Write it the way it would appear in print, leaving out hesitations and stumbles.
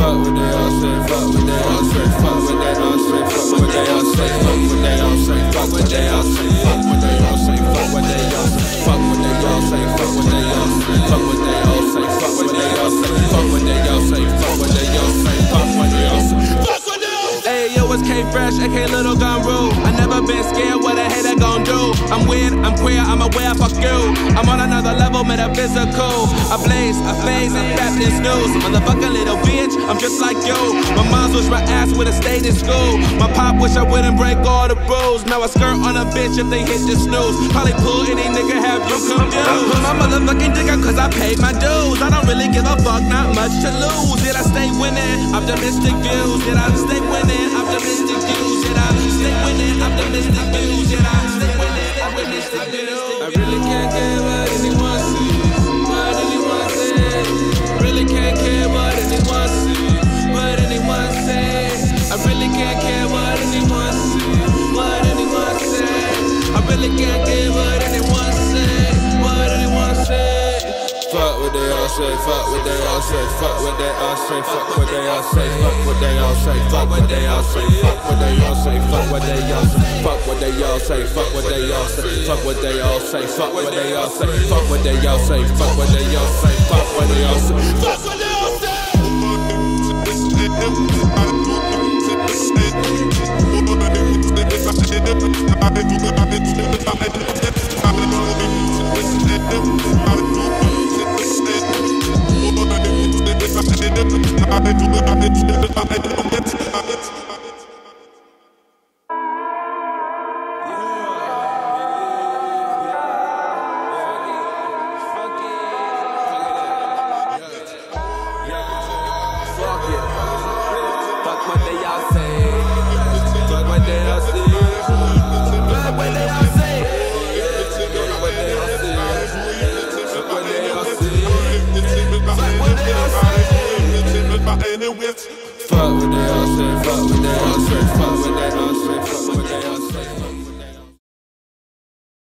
Fuck what they all say, fuck what they all say, fuck what they all say, fuck what they all say, fuck what they all say, fuck what they all say, fuck what they all say, fuck what they all say, fuck what they all say, fuck what they all say, fuck what they all say, fuck what they all say, fuck what they all say, fuck what they all say, fuck what they all say, fuck what they all say. Hey, yo, it's K-Fresh, aka Little Gun Rule. I never been scared what a hater gon' do. I'm weird, I'm queer, I'm aware, fuck you. I'm on another level, metaphysical. I blaze, I phase, I'm Baptist news. Motherfucker little bitch, I'm just like you. My mom's wish my ass would've stayed in school. My pop wish I wouldn't break all the rules. Now I skirt on a bitch if they hit the snooze. Probably pull any nigga have you confused. Put my motherfucking dick up cause I paid my dues. I don't really give a fuck, not much to lose. Did I stay winning? Optimistic views. Did I stay winning? Optimistic views. Did I stay winning? Optimistic views. Did I stay winning? Optimistic views. I really can't care what anyone sees, what anyone says. Really can't care what anyone sees, what anyone says. I really can't care what anyone sees, what anyone says. I really can't care what anyone says, what anyone says. Fuck what they all say, fuck what they all say, fuck what they all say, fuck what they all say, fuck what they all say, fuck what they all say, fuck what they all say, fuck what they all say, fuck what they all say, fuck what they all say, fuck what they all say, fuck what they all say, fuck what they all say, fuck what they all say, fuck what they all say, fuck what they all say. Fuck what they all say, fuck what they all say, fuck what they